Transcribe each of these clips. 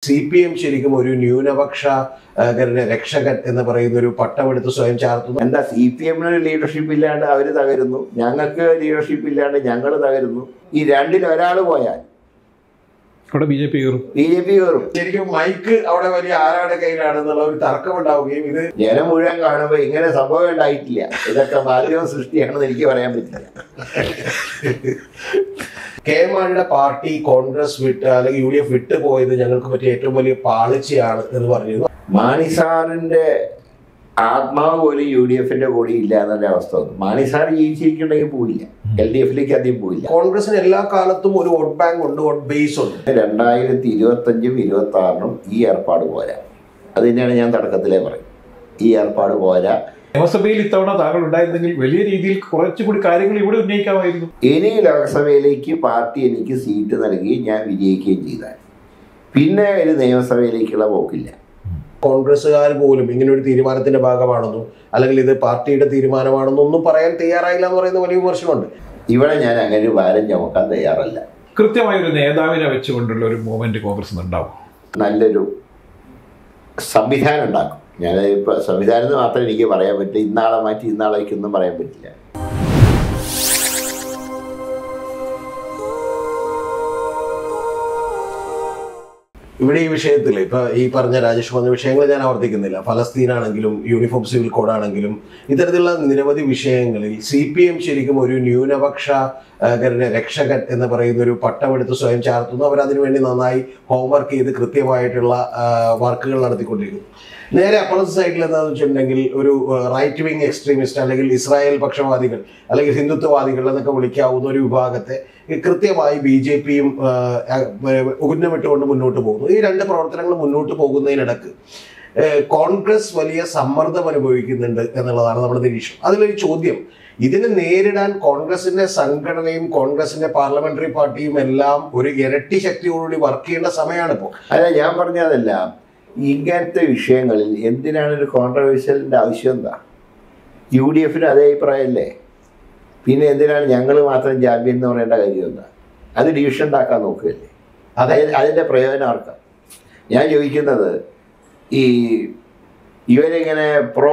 CPM ശരിക്കും ഒരു ന്യൂനപക്ഷ രക്ഷകൻ എന്ന് പറയുന്ന ഒരു പട്ടമെടുത്ത് സ്വയം ചാർത്തുന്നു. എന്താ CPM ലീഡർഷിപ്പ് ഇല്ലാണ്ട് അവർ തകരുന്നു, ഞങ്ങൾക്ക് ലീഡർഷിപ്പ് ഇല്ലാണ്ട് ഞങ്ങൾ തകരുന്നു. ഈ രണ്ടിൽ ഒരാൾ പോയാൽ BJP കയറും. ശരിക്കും മൈക്ക് അവിടെ വലിയ ആരാടെ കയ്യിലാണെന്നുള്ള ഒരു തർക്കമുണ്ടാവുകയും ഇത് ജനം മുഴുവൻ കാണുമ്പോൾ ഇങ്ങനെ സംഭവം ഉണ്ടായിട്ടില്ല, ഇതൊക്കെ മാധ്യമ സൃഷ്ടിയാണെന്ന് എനിക്ക് പറയാൻ പറ്റില്ല. മാണിയുടെ പാർട്ടി കോൺഗ്രസ് വിട്ട് അല്ലെങ്കിൽ UDF വിട്ടു പോയത് ഞങ്ങൾക്ക് പറ്റിയ ഏറ്റവും വലിയ പാളിച്ചയാണ് എന്ന് പറഞ്ഞിരുന്നു. മാണി സാറിന്റെ ആത്മാവ് പോലും UDF കൂടെ ഇല്ല എന്നുള്ള അവസ്ഥ വന്നു. മാണി സാർ ജീവിച്ചിരിക്കണമെങ്കിൽ പോയില്ല, LDF അധികം പോയില്ല. കോൺഗ്രസിന് എല്ലാ കാലത്തും ഒരു വോട്ട് ബാങ്ക് ഉണ്ട്, വോട്ട് ബേസ് ഉണ്ട്. 2025-ഉം 26-നും ഈ ഏർപ്പാട് പോരാ. അത് തന്നെയാണ് ഞാൻ തുടക്കത്തിലേ പറയും, ഈ ഏർപ്പാട് പോരാ. നിയമസഭയിൽ ഇത്തവണ താങ്കൾ ഉണ്ടായിരുന്നെങ്കിൽ വലിയ രീതിയിൽ കുറച്ചുകൂടി കാര്യങ്ങൾ ഇവിടെ ഉന്നയിക്കാമായിരുന്നു. ഇനി ലോക്സഭയിലേക്ക് പാർട്ടി എനിക്ക് സീറ്റ് നൽകി ഞാൻ വിജയിക്കുകയും ചെയ്താൽ പിന്നെ ഒരു നിയമസഭയിലേക്കുള്ള പോക്കില്ല. കോൺഗ്രസ്സുകാർ പോലും ഇങ്ങനെ ഒരു തീരുമാനത്തിന്റെ ഭാഗമാണെന്നോ അല്ലെങ്കിൽ ഇത് പാർട്ടിയുടെ തീരുമാനമാണെന്നോ ഒന്നും പറയാൻ തയ്യാറായില്ല എന്ന് പറയുന്ന വലിയ വിമർശനമുണ്ട്. ഇവിടെ ഞാൻ അങ്ങനെ ഒരു ഭാരം ചുമക്കാൻ തയ്യാറല്ല. കൃത്യമായൊരു നേതാവിനെ വെച്ചുകൊണ്ടുള്ള ഒരു മൂവ്മെന്റ് കോൺഗ്രസ് ഉണ്ടാവും, നല്ലൊരു സംവിധാനം ഉണ്ടാക്കും. ഞാൻ ഇപ്പോൾ സംവിധാനം മാത്രമേ എനിക്ക് പറയാൻ പറ്റില്ല, ഇന്നാളെ മാറ്റി ഇന്നാളേക്കൊന്നും പറയാൻ പറ്റില്ല. ഇവിടെ ഈ വിഷയത്തിൽ ഇപ്പൊ ഈ പറഞ്ഞ രാജേഷ് പറഞ്ഞ വിഷയങ്ങൾ ഞാൻ ആവർത്തിക്കുന്നില്ല. ഫലസ്തീനാണെങ്കിലും യൂണിഫോം സിവിൽ കോഡാണെങ്കിലും ഇത്തരത്തിലുള്ള നിരവധി വിഷയങ്ങളിൽ CPM ശരിക്കും ഒരു ന്യൂനപക്ഷ രക്ഷകൻ എന്ന് പറയുന്ന ഒരു പട്ടമെടുത്ത് സ്വയം ചാർത്തുന്നു. അവരതിനുവേണ്ടി നന്നായി ഹോംവർക്ക് ചെയ്ത് കൃത്യമായിട്ടുള്ള വർക്കുകൾ നടത്തിക്കൊണ്ടിരിക്കുന്നു. നേരെ അപ്പുറത്തെ സൈഡിൽ എന്താണെന്ന് വെച്ചിട്ടുണ്ടെങ്കിൽ ഒരു റൈറ്റ് വിങ് എക്സ്ട്രീമിസ്റ്റ് അല്ലെങ്കിൽ ഇസ്രായേൽ പക്ഷപാതികൾ അല്ലെങ്കിൽ ഹിന്ദുത്വവാദികൾ എന്നൊക്കെ വിളിക്കാവുന്ന ഒരു വിഭാഗത്തെ കൃത്യമായി BJPയും ഉന്നമിട്ടുകൊണ്ട് മുന്നോട്ട് പോകുന്നു. ഈ രണ്ട് പ്രവർത്തനങ്ങൾ മുന്നോട്ട് പോകുന്നതിനിടക്ക് കോൺഗ്രസ് വലിയ സമ്മർദ്ദം അനുഭവിക്കുന്നുണ്ട് എന്നുള്ളതാണ് നമ്മുടെ നിരീക്ഷണം. അതിലൊരു ചോദ്യം, ഇതിനെ നേരിടാൻ കോൺഗ്രസിന്റെ സംഘടനയും കോൺഗ്രസിന്റെ പാർലമെന്ററി പാർട്ടിയും എല്ലാം ഒരു ഇരട്ടി ശക്തിയോടുകൂടി വർക്ക് ചെയ്യേണ്ട സമയമാണ് ഇപ്പോൾ. അല്ല, ഞാൻ പറഞ്ഞതല്ല, ഇങ്ങനത്തെ വിഷയങ്ങളിൽ എന്തിനാണ് ഒരു കോൺട്രവേഴ്ഷ്യലിൻ്റെ ആവശ്യം? എന്താ UDFന് അതേ അഭിപ്രായമല്ലേ? പിന്നെ എന്തിനാണ് ഞങ്ങൾ മാത്രം ചാമ്പ്യൻ എന്ന് പറയേണ്ട കാര്യം? എന്താ അത് ഡിവിഷൻ ഉണ്ടാക്കാൻ നോക്കുകയല്ലേ? അതിൻ്റെ പ്രയോജനം ആർക്കാണ്? ഞാൻ ചോദിക്കുന്നത്, ഈ ഇവരിങ്ങനെ പ്രോ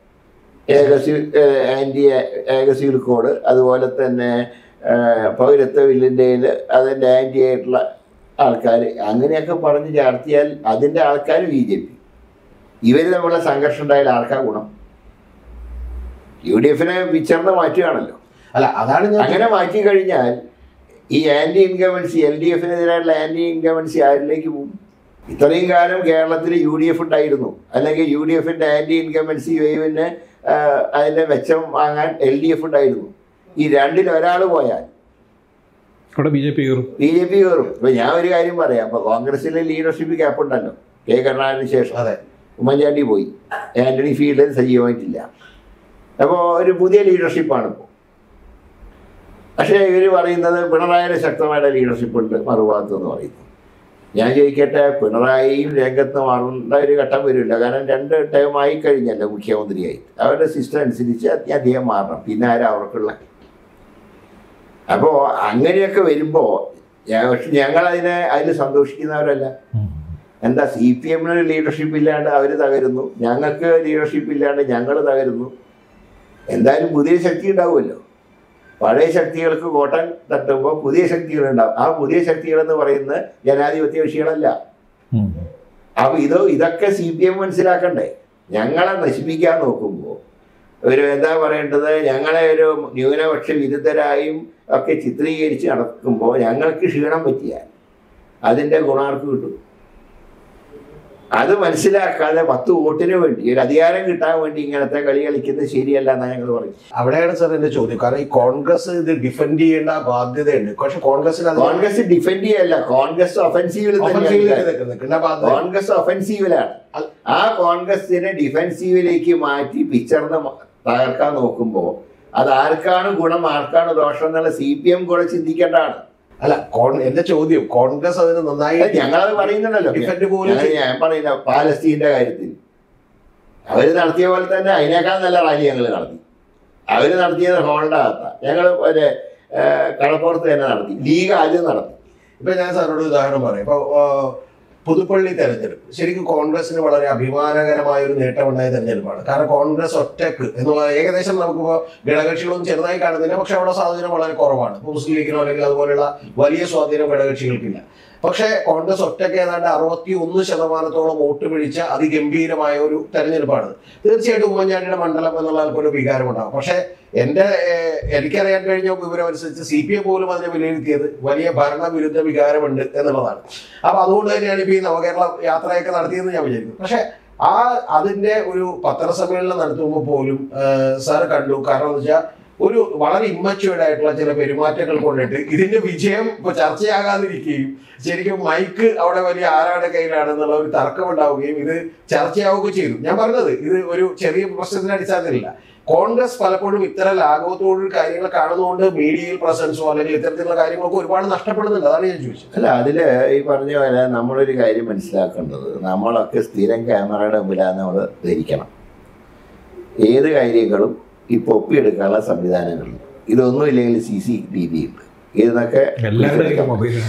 ആൻറ്റി ഏകസിവിൽ കോഡ്, അതുപോലെ തന്നെ പൗരത്വ ബില്ലിൻ്റെ അതിൻ്റെ ആൻറ്റി ആയിട്ടുള്ള ആൾക്കാർ അങ്ങനെയൊക്കെ പറഞ്ഞ് ചാർത്തിയാൽ അതിൻ്റെ ആൾക്കാർ BJP. ഇവർ തമ്മിലുള്ള സംഘർഷം ഉണ്ടായാൽ ആർക്കാ ഗുണം? UDFനെ വിച്ചർന്ന് മാറ്റുകയാണല്ലോ. അല്ല, അതാണ് അങ്ങനെ മാറ്റി കഴിഞ്ഞാൽ ഈ ആൻറ്റി ഇൻകമൻസി LDFനെതിരായിട്ടുള്ള ആൻറ്റി ഇൻകമൻസി ആരിലേക്ക് പോകും? ഇത്രയും കാലം കേരളത്തിൽ UDF ഉണ്ടായിരുന്നു, അല്ലെങ്കിൽ UDFൻ്റെ ആൻറ്റി ഇൻകമൻസി വേവിന് അതിൻ്റെ മെച്ചം വാങ്ങാൻ LDF ഉണ്ടായിരുന്നു. ഈ രണ്ടിൽ ഒരാൾ പോയാൽ BJP കയറും. ഇപ്പൊ ഞാൻ ഒരു കാര്യം പറയാം. അപ്പൊ കോൺഗ്രസിലെ ലീഡർഷിപ്പ് ഗ്യാപ്പ് ഉണ്ടല്ലോ. കരുണാകരന് ശേഷം ഉമ്മൻചാണ്ടി പോയി, ആന്റണി ഫീൽഡിൽ സജീവമായിട്ടില്ല. അപ്പോൾ ഒരു പുതിയ ലീഡർഷിപ്പാണ് ഇപ്പോൾ. പക്ഷേ ഇവർ പറയുന്നത് പിണറായിയുടെ ശക്തമായ ലീഡർഷിപ്പ് ഉണ്ട് മറുഭാഗത്ത് എന്ന് പറയുന്നു. ഞാൻ ചോദിക്കട്ടെ, പിണറായിയും രംഗത്ത് മാറേണ്ട ഒരു ഘട്ടം വരില്ല. കാരണം 2 ടൈം ആയി കഴിഞ്ഞല്ലോ മുഖ്യമന്ത്രിയായി. അവരുടെ സിസ്റ്റം അനുസരിച്ച് അദ്ദേഹം മാറണം. പിന്നെ ആരാ അവർക്കുള്ള? അപ്പോൾ അങ്ങനെയൊക്കെ വരുമ്പോൾ അതിൽ സന്തോഷിക്കുന്നവരല്ല. എന്താ CPMന് ലീഡർഷിപ്പ് ഇല്ലാണ്ട് അവർ തകരുന്നു, ഞങ്ങൾക്ക് ലീഡർഷിപ്പ് ഇല്ലാണ്ട് ഞങ്ങൾ തകരുന്നു. എന്തായാലും പുതിയ ശക്തി ഉണ്ടാവുമല്ലോ. പഴയ ശക്തികൾക്ക് കോട്ടൻ തട്ടുമ്പോൾ പുതിയ ശക്തികളുണ്ടാവും. ആ പുതിയ ശക്തികളെന്ന് പറയുന്നത് ജനാധിപത്യ കക്ഷികളല്ല. അപ്പോൾ ഇതൊക്കെ CPM മനസ്സിലാക്കണ്ടേ? ഞങ്ങളെ നശിപ്പിക്കാൻ നോക്കുമ്പോൾ ഒരു എന്താ പറയേണ്ടത്, ഞങ്ങളെ ഒരു ന്യൂനപക്ഷ വിരുദ്ധരായും ഒക്കെ ചിത്രീകരിച്ച് നടക്കുമ്പോൾ ഞങ്ങൾക്ക് ക്ഷീണം പറ്റിയാൽ അതിൻ്റെ ഗുണാർക്ക് കിട്ടും. അത് മനസ്സിലാക്കാതെ 10 വോട്ടിന് വേണ്ടി ഒരു അധികാരം കിട്ടാൻ വേണ്ടി ഇങ്ങനത്തെ കളി കളിക്കുന്നത് ശരിയല്ല എന്നാണ് ഞങ്ങൾ പറയും. അവിടെയാണ് സാർ എന്റെ ചോദ്യം. കാരണം ഈ കോൺഗ്രസ് ഇത് ഡിഫെൻഡ് ചെയ്യേണ്ട ബാധ്യതയുണ്ട്. പക്ഷെ കോൺഗ്രസ് ഡിഫെൻഡ് ചെയ്യല്ല, കോൺഗ്രസ് കോൺഗ്രസ് ഒഫൻസീവിലാണ്. ആ കോൺഗ്രസിനെ ഡിഫെൻസീവിലേക്ക് മാറ്റി പിച്ചർന്ന് തകർക്കാൻ നോക്കുമ്പോൾ അത് ആർക്കാണ് ഗുണം ആർക്കാണ് ദോഷം എന്നുള്ള CPM കൂടെ ചിന്തിക്കേണ്ടതാണ്. അല്ല, എന്റെ ചോദ്യം, കോൺഗ്രസ് അതിന് നന്നായി ഞങ്ങളത് പറയുന്നുണ്ടല്ലോ. ഞാൻ പറയുന്ന പാലസ്തീന്റെ കാര്യത്തിൽ അവർ നടത്തിയ പോലെ തന്നെ അതിനേക്കാൾ നല്ല റാലി ഞങ്ങൾ നടത്തി. അവർ നടത്തിയത് ഹോളിന്റെ അകത്താണ്, ഞങ്ങൾ ഒരു കടപ്പുറത്ത് തന്നെ നടത്തി. ലീഗ് ആദ്യം നടത്തി. ഇപ്പൊ ഞാൻ സാറിനോട് ഉദാഹരണം പറയാം. ഇപ്പൊ പുതുപ്പള്ളി തെരഞ്ഞെടുപ്പ് ശരിക്കും കോൺഗ്രസിന് വളരെ അഭിമാനകരമായ ഒരു നേട്ടമുണ്ടായ തെരഞ്ഞെടുപ്പാണ്. കാരണം കോൺഗ്രസ് ഒറ്റക്ക് എന്നുള്ള ഏകദേശം നമുക്കിപ്പോൾ ഘടകകക്ഷികളൊന്നും ചെറുതായി കാണുന്നില്ല, പക്ഷെ അവിടെ സ്വാധീനം വളരെ കുറവാണ്. ഇപ്പോൾ മുസ്ലിം ലീഗിനോ അല്ലെങ്കിൽ അതുപോലെയുള്ള വലിയ സ്വാധീനം ഘടകകക്ഷികൾക്കില്ല. പക്ഷേ കോൺഗ്രസ് ഒറ്റയ്ക്ക് ഏതാണ്ട് 61% വോട്ട് പിടിച്ച അതിഗംഭീരമായ ഒരു തെരഞ്ഞെടുപ്പാണ്. തീർച്ചയായിട്ടും ഉമ്മൻചാണ്ടിയുടെ മണ്ഡലം എന്നുള്ള ഒരു വികാരമുണ്ടാകും. പക്ഷേ എനിക്കറിയാൻ കഴിഞ്ഞ വിവരം അനുസരിച്ച് CPM പോലും അതിനെ വിലയിരുത്തിയത് വലിയ ഭരണവിരുദ്ധ വികാരമുണ്ട് എന്നുള്ളതാണ്. അപ്പൊ അതുകൊണ്ട് തന്നെയാണ് ഇപ്പൊ ഈ നവകേരള യാത്രയൊക്കെ നടത്തിയെന്ന് ഞാൻ വിചാരിക്കുന്നു. പക്ഷെ അതിന്റെ ഒരു പത്രസമ്മേളനം നടത്തുമ്പോൾ പോലും സാർ കണ്ടു. കാരണം എന്ന് വെച്ചാൽ ഒരു വളരെ ഇമ്മച്യൂർഡ് ആയിട്ടുള്ള ചില പെരുമാറ്റങ്ങൾ കൊണ്ടിട്ട് ഇതിന്റെ വിജയം ഇപ്പൊ ചർച്ചയാകാതിരിക്കുകയും ശരിക്കും മൈക്ക് അവിടെ വലിയ ആരാടെ കയ്യിലാണെന്നുള്ള ഒരു തർക്കം ഉണ്ടാവുകയും ഇത് ചർച്ചയാവുകയും ചെയ്തു. ഞാൻ പറഞ്ഞത് ഇത് ഒരു ചെറിയ പ്രശ്നത്തിന്റെ അടിസ്ഥാനത്തിലില്ല. കോൺഗ്രസ് പലപ്പോഴും ഇത്തരം ലാഘവത്തോട് കാര്യങ്ങൾ കാണുന്നതുകൊണ്ട് മീഡിയയിൽ പ്രസൻസോ അല്ലെങ്കിൽ ഇത്തരത്തിലുള്ള കാര്യങ്ങളൊക്കെ ഒരുപാട് നഷ്ടപ്പെടുന്നുണ്ട്. അതാണ് ഞാൻ ചോദിച്ചത്. അല്ല, അതില് ഈ പറഞ്ഞ പോലെ നമ്മളൊരു കാര്യം മനസ്സിലാക്കേണ്ടത്, നമ്മളൊക്കെ സ്ഥിരം ക്യാമറയുടെ മുമ്പിലാണ് നമ്മൾ ധരിക്കണം. ഏത് കാര്യങ്ങളും ഇപ്പോൾ ഒപ്പിയെടുക്കാനുള്ള സംവിധാനങ്ങളുണ്ട്. ഇതൊന്നും ഇല്ലെങ്കിൽ CCTV ഉണ്ട്. ഇതിനൊക്കെ എല്ലാവരുടെയും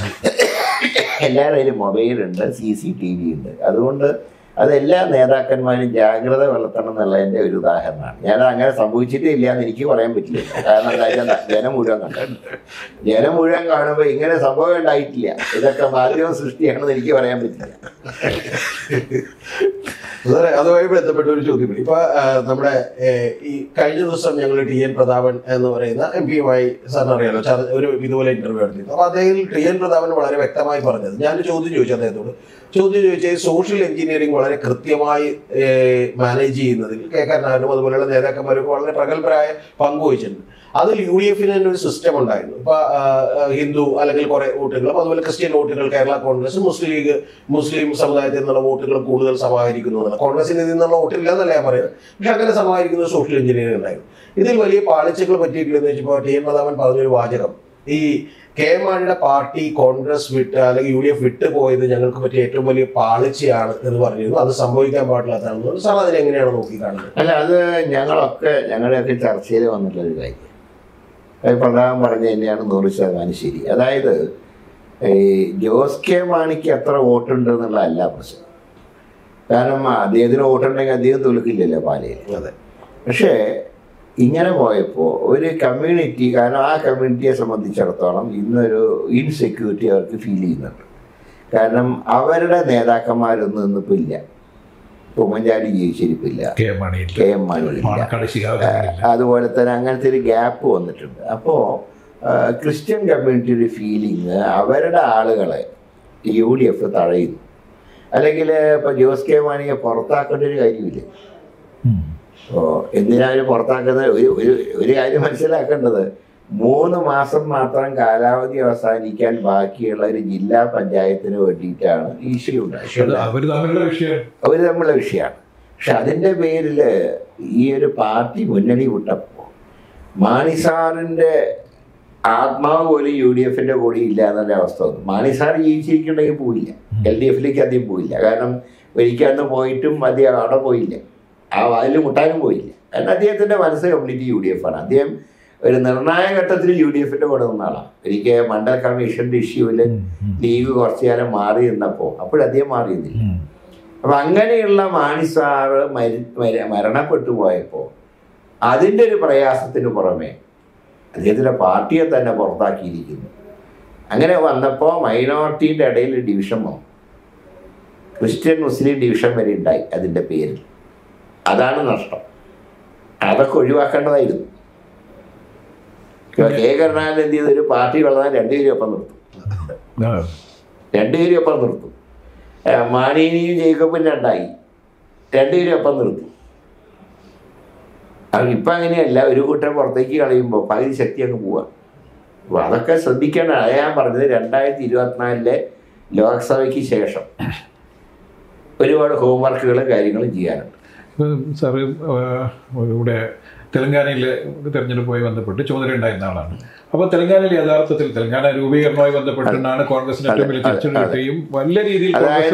മൊബൈലുണ്ട്, CCTV ഉണ്ട്. അതുകൊണ്ട് അതെല്ലാ നേതാക്കന്മാരും ജാഗ്രത വളർത്തണം എന്നുള്ളതിൻ്റെ ഒരു ഉദാഹരണമാണ്. ഞാൻ അങ്ങനെ സംഭവിച്ചിട്ടേ ഇല്ല എന്ന് എനിക്ക് പറയാൻ പറ്റില്ല. കാരണം എന്താ വെച്ചാൽ ജനം മുഴുവൻ കണ്ടിട്ടുണ്ട്. ജനം മുഴുവൻ കാണുമ്പോൾ ഇങ്ങനെ സംഭവം ഉണ്ടായിട്ടില്ല, ഇതൊക്കെ മാധ്യമ സൃഷ്ടിയാണെന്ന് എനിക്ക് പറയാൻ പറ്റില്ല. അതുമായി ബന്ധപ്പെട്ട ഒരു ചോദ്യം. ഇപ്പൊ നമ്മുടെ ഈ കഴിഞ്ഞ ദിവസം ഞങ്ങൾ TN പ്രതാപൻ എന്ന് പറയുന്ന MP-യുമായി സാറിന് അറിയാലോ ഒരു ഇതുപോലെ ഇന്റർവ്യൂ നടത്തിയിരുന്നു. അപ്പൊ അദ്ദേഹം TN പ്രതാപൻ വളരെ വ്യക്തമായി പറഞ്ഞത്, ഞാനൊരു ചോദ്യം ചോദിച്ചു അദ്ദേഹത്തോട്. ചോദിച്ചാൽ സോഷ്യൽ എഞ്ചിനീയറിംഗ് വളരെ കൃത്യമായി മാനേജ് ചെയ്യുന്നതിൽ കേക്കാരനാരും അതുപോലെയുള്ള നേതാക്കന്മാരൊക്കെ വളരെ പ്രഗത്ഭരായ പങ്കുവഹിച്ചിട്ടുണ്ട്. അതിൽ UDF തന്നെ ഒരു സിസ്റ്റം ഉണ്ടായിരുന്നു. ഇപ്പൊ ഹിന്ദു അല്ലെങ്കിൽ കുറെ വോട്ടുകളും അതുപോലെ ക്രിസ്ത്യൻ വോട്ടുകൾ Kerala Congress, Muslim League, Muslim സമുദായത്തിൽ നിന്നുള്ള വോട്ടുകൾ കൂടുതൽ സമാഹരിക്കുന്നു എന്നല്ല. കോൺഗ്രസിന് നിന്നുള്ള വോട്ടില്ല എന്നല്ല ഞാൻ പറയുന്നത്. പക്ഷെ അങ്ങനെ സമാഹരിക്കുന്നത് സോഷ്യൽ എഞ്ചിനീയറിംഗ് ഉണ്ടായിരുന്നു. ഇതിൽ വലിയ പാളിച്ചകൾ പറ്റിയിട്ടില്ലെന്ന് വെച്ചപ്പോൾ TN പ്രതാപൻ പറഞ്ഞൊരു വാചകം, ഈ KM മാണിയുടെ പാർട്ടി കോൺഗ്രസ് വിട്ട് അല്ലെങ്കിൽ UDF വിട്ടു പോയത് ഞങ്ങൾക്ക് പറ്റിയ ഏറ്റവും വലിയ പാളിച്ചയാണ് എന്ന് പറഞ്ഞിരുന്നു. അത് സംഭവിക്കാൻ പാടില്ലാത്തതാണെന്ന്. സാർ അതിനെങ്ങനെയാണ് നോക്കി കാണുന്നത്? അല്ല, അത് ഞങ്ങളുടെയൊക്കെ ചർച്ചയിൽ വന്നിട്ടുള്ളൊരു കാര്യം. പ്രധാനം പറഞ്ഞ തന്നെയാണ് 100% ശരി. അതായത് ജോസ് കെ മാണിക്ക് എത്ര വോട്ടുണ്ട് എന്നുള്ളതല്ല പ്രശ്നം. കാരണം അദ്ദേഹത്തിന് വോട്ടുണ്ടെങ്കിൽ അദ്ദേഹം തോൽക്കില്ലല്ലോ പാലയിൽ. അതെ. പക്ഷേ ഇങ്ങനെ പോയപ്പോൾ ഒരു കമ്മ്യൂണിറ്റി, കാരണം ആ കമ്മ്യൂണിറ്റിയെ സംബന്ധിച്ചിടത്തോളം ഇന്നൊരു ഇൻസെക്യൂരിറ്റി അവർക്ക് ഫീൽ ചെയ്യുന്നുണ്ട്. കാരണം അവരുടെ നേതാക്കന്മാരൊന്നും ഇന്നിപ്പോൾ ഇല്ല. ഉമ്മൻചാണ്ടി ജീവിച്ചിരിപ്പില്ല, KM മാണി ഇല്ല. അതുപോലെ തന്നെ അങ്ങനത്തെ ഒരു ഗ്യാപ്പ് വന്നിട്ടുണ്ട്. അപ്പോൾ ക്രിസ്ത്യൻ കമ്മ്യൂണിറ്റിയുടെ ഫീലിങ് അവരുടെ ആളുകളെ UDF തഴയുന്നു. അല്ലെങ്കിൽ ഇപ്പോൾ ജോസ് കെ മാണിയെ പുറത്താക്കേണ്ട ഒരു കാര്യമില്ല. അപ്പോൾ എന്തിനാലും പുറത്താക്കുന്നത് ഒരു കാര്യം മനസ്സിലാക്കേണ്ടത്, 3 മാസം മാത്രം കാലാവധി അവസാനിക്കാൻ ബാക്കിയുള്ള ഒരു ജില്ലാ പഞ്ചായത്തിന് വേണ്ടിയിട്ടാണ് ഇഷ്യൂ ഉണ്ടായത്. അവർ തമ്മിലുള്ള വിഷയമാണ്. പക്ഷെ അതിൻ്റെ പേരിൽ ഈ ഒരു പാർട്ടി മുന്നണി വിട്ടപ്പോൾ മാണി സാറിൻ്റെ ആത്മാവ് പോലും UDFന്റെ കൂടെ ഇല്ല എന്നുള്ള അവസ്ഥ വന്നു. മാണി സാർ ജീവിച്ചിരിക്കണമെങ്കിൽ പോയില്ല, LDFലേക്ക് അധികം പോയില്ല. കാരണം ഒരിക്കന്ന് പോയിട്ടും അദ്ദേഹം അവിടെ പോയില്ല, ആ വാതിൽ മുട്ടാനും പോയില്ല. കാരണം അദ്ദേഹത്തിൻ്റെ മനസ്സ് കംപ്ലീറ്റ് UDF ആണ്. അദ്ദേഹം ഒരു നിർണായക ഘട്ടത്തിൽ UDFന്റെ കൂടെ നിന്ന ആളാണ്. ഒരിക്കൽ മണ്ഡൽ കമ്മീഷന്റെ ഇഷ്യൂവിൽ ലീഗ് കുറച്ചു കാലം മാറി നിന്നപ്പോൾ അപ്പോഴധികം മാറിയുന്നില്ല. അപ്പം അങ്ങനെയുള്ള മാണി സാറ് മരണപ്പെട്ടു പോയപ്പോൾ അതിൻ്റെ ഒരു പ്രയാസത്തിന് പുറമെ അദ്ദേഹത്തിൻ്റെ പാർട്ടിയെ തന്നെ പുറത്താക്കിയിരിക്കുന്നു. അങ്ങനെ വന്നപ്പോൾ മൈനോറിറ്റീൻ്റെ ഇടയിൽ ഡിവിഷൻ വന്നു. ക്രിസ്ത്യൻ മുസ്ലിം ഡിവിഷൻ വരെ ഉണ്ടായി അതിൻ്റെ പേരിൽ. അതാണ് നഷ്ടം. അതൊക്കെ ഒഴിവാക്കേണ്ടതായിരുന്നു. കെ കരുണാകരൻ എന്ത് ചെയ്ത് ഒരു പാർട്ടി വളർന്നാൽ രണ്ടുപേരും ഒപ്പം നിർത്തും. മാണിനെയും ജേക്കബും രണ്ടായി, രണ്ടുപേരും ഒപ്പം നിർത്തി. ഇപ്പം അങ്ങനെയല്ല, ഒരു കൂട്ടം പുറത്തേക്ക് കളയുമ്പോൾ പകുതി ശക്തി അങ്ങ് പോവാം. അപ്പോൾ അതൊക്കെ ശ്രദ്ധിക്കേണ്ട. ഞാൻ പറഞ്ഞത് 2024 ലോക്സഭയ്ക്ക് ശേഷം ഒരുപാട് ഹോംവർക്കുകളും കാര്യങ്ങളും ചെയ്യാനുണ്ട്. സാറ് ഇവിടെ തെലങ്കാനയിലെ തെരഞ്ഞെടുപ്പുമായി ബന്ധപ്പെട്ട് ചുമതല ഉണ്ടായിരുന്ന ആളാണ്. അപ്പോൾ തെലങ്കാനയിൽ യഥാർത്ഥത്തിൽ തെലങ്കാന രൂപീകരണവുമായി ബന്ധപ്പെട്ടാണ് കോൺഗ്രസിന് ഏറ്റവും വലിയ തിരിച്ചടി കിട്ടുകയും വലിയ രീതിയിൽ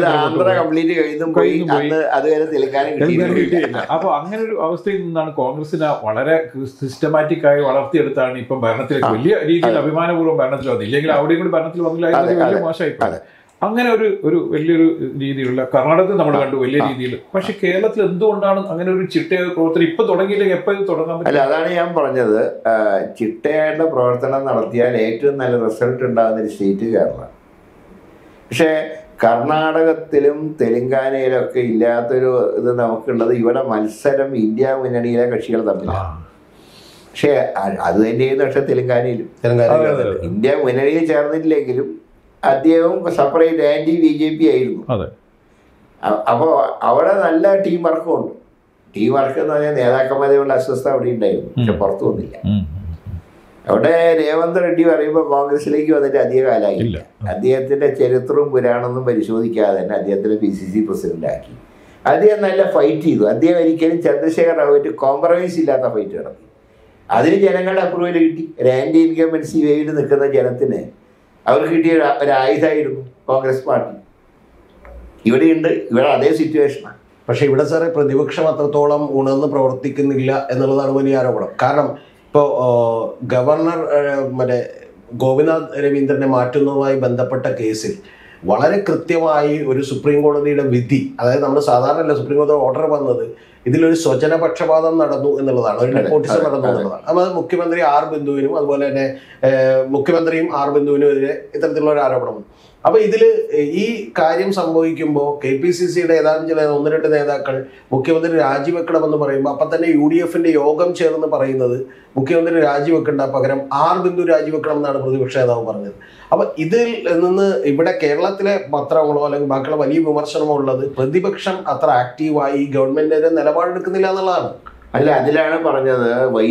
അപ്പോൾ അങ്ങനെ ഒരു അവസ്ഥയിൽ നിന്നാണ് കോൺഗ്രസിനെ വളരെ സിസ്റ്റമാറ്റിക് ആയി വളർത്തിയെടുത്താണ് ഇപ്പം ഭരണത്തിലേക്ക് വലിയ രീതിയിൽ അഭിമാനപൂർവ്വം ഭരണത്തിൽ വന്നത്. ഇല്ലെങ്കിൽ അവിടെയും കൂടി ഭരണത്തിൽ വന്നില്ലായിരുന്നു, വലിയ മോശമായി. അങ്ങനെ ഒരു വലിയൊരു രീതിയിലുള്ള കർണാടകത്തിൽ നമ്മൾ കണ്ടു വലിയ രീതിയിൽ. പക്ഷെ കേരളത്തിൽ എന്തുകൊണ്ടാണ് അങ്ങനെ ഒരു ചിട്ടയായ പ്രവർത്തനം ഇപ്പൊ തുടങ്ങിയില്ലെങ്കിൽ എപ്പോൾ ഇത് തുടങ്ങാൻ പറ്റും? അല്ല, അതാണ് ഞാൻ പറഞ്ഞത്. ചിട്ടയായിട്ടുള്ള പ്രവർത്തനം നടത്തിയാൽ ഏറ്റവും നല്ല റിസൾട്ട് ഉണ്ടാകുന്ന ഒരു സ്റ്റേറ്റ് കേരള. പക്ഷേ കർണാടകത്തിലും തെലങ്കാനയിലും ഒക്കെ ഇല്ലാത്തൊരു ഇത് നമുക്കുള്ളത്, ഇവിടെ മത്സരം ഇന്ത്യ മുന്നണിയിലെ കക്ഷികൾ തമ്മിലാണ്. പക്ഷേ അത് തന്നെയായിരുന്നു. പക്ഷെ തെലങ്കാനയിലും ഇന്ത്യ മുന്നണിയിൽ ചേർന്നിട്ടില്ലെങ്കിലും അദ്ദേഹം സെപ്പറേറ്റ് ആന്റി BJP ആയിരുന്നു. അപ്പോൾ അവിടെ നല്ല ടീം വർക്കും ഉണ്ട്. ടീം വർക്ക് എന്ന് പറഞ്ഞാൽ നേതാക്കന്മാരെയുള്ള അസ്വസ്ഥത അവിടെ ഉണ്ടായിരുന്നു, പക്ഷെ പുറത്തു വന്നില്ല. അവിടെ രേവന്ത് റെഡ്ഡി പറയുമ്പോൾ കോൺഗ്രസിലേക്ക് വന്നിട്ട് അധിക കാലമായില്ല. അദ്ദേഹത്തിന്റെ ചരിത്രവും പുരാണമൊന്നും പരിശോധിക്കാതെ തന്നെ അദ്ദേഹത്തിന് PCC പ്രസിഡന്റ് ആക്കി. അദ്ദേഹം നല്ല ഫൈറ്റ് ചെയ്തു. അദ്ദേഹം ഒരിക്കലും ചന്ദ്രശേഖർ റാവുമായിട്ട് കോംപ്രമൈസ് ഇല്ലാത്ത ഫൈറ്റ് നടത്തി. അതിന് ജനങ്ങളുടെ അപ്രൂവൽ കിട്ടി. ഒരു ആന്റി ഇൻകംബൻസി വേവിൽ നിൽക്കുന്ന ജനത്തിന് അവർക്ക് കിട്ടിയ ഒരു ആയുധമായിരുന്നു കോൺഗ്രസ് പാർട്ടി. ഇവിടെ അതേ സിറ്റുവേഷനാണ്. പക്ഷെ ഇവിടെ സാറേ പ്രതിപക്ഷം അത്രത്തോളം ഉണർന്ന് പ്രവർത്തിക്കുന്നില്ല എന്നുള്ളതാണ് വലിയ ആരോപണം. കാരണം ഇപ്പോൾ ഗവർണർ ഗോപിനാഥ് രവീന്ദ്രനെ മാറ്റുന്നതുമായി ബന്ധപ്പെട്ട കേസിൽ വളരെ കൃത്യമായി ഒരു സുപ്രീം കോടതിയുടെ വിധി, അതായത് നമ്മൾ സാധാരണ സുപ്രീം കോടതി ഓർഡർ വന്നത് ഇതിലൊരു സ്വജനപക്ഷപാതം നടന്നു എന്നുള്ളതാണ്, ഒരു നെപ്പോട്ടിസം നടന്നു എന്നുള്ളതാണ്. അപ്പോൾ അത് മുഖ്യമന്ത്രി ആർ ബിന്ദുവിനും അതുപോലെ തന്നെ മുഖ്യമന്ത്രിയും ആർ ബിന്ദുവിനും എതിരെ ഇത്തരത്തിലുള്ള ഒരു ആരോപണം. അപ്പൊ ഇതിൽ ഈ കാര്യം സംഭവിക്കുമ്പോൾ KPCCയുടെ ഏതാനും ചില 1-2 നേതാക്കൾ മുഖ്യമന്ത്രി രാജിവെക്കണമെന്ന് പറയുമ്പോൾ അപ്പം തന്നെ UDFന്റെ യോഗം ചേർന്ന് പറയുന്നത് മുഖ്യമന്ത്രി രാജിവെക്കേണ്ട, പകരം ആർ ബിന്ദു രാജിവെക്കണം എന്നാണ് പ്രതിപക്ഷ നേതാവ് പറഞ്ഞത്. അപ്പൊ ഇതിൽ നിന്ന് ഇവിടെ കേരളത്തിലെ പത്രങ്ങളോ അല്ലെങ്കിൽ ബാക്കിയുള്ള വലിയ വിമർശനമോ ഉള്ളത് പ്രതിപക്ഷം അത്ര ആക്റ്റീവായി ഗവൺമെന്റിന്റെ നിലപാടെടുക്കുന്നില്ല എന്നുള്ളതാണ്. അല്ല, അതിലാണ് പറഞ്ഞത്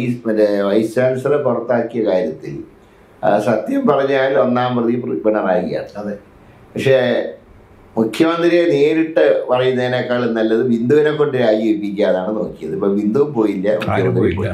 വൈസ് ചാൻസലർ പുറത്താക്കിയ കാര്യത്തിൽ സത്യം പറഞ്ഞാൽ 1-ാം പ്രതി പിണറായിയാണ്. അതെ. പക്ഷേ മുഖ്യമന്ത്രിയെ നേരിട്ട് പറയുന്നതിനേക്കാളും നല്ലത് ബിന്ദുവിനെ കൊണ്ട് രാജിവെപ്പിക്കാതാണ് നോക്കിയത്. ഇപ്പൊ ബിന്ദുവും പോയില്ല, മുഖ്യമന്ത്രി പോയില്ല.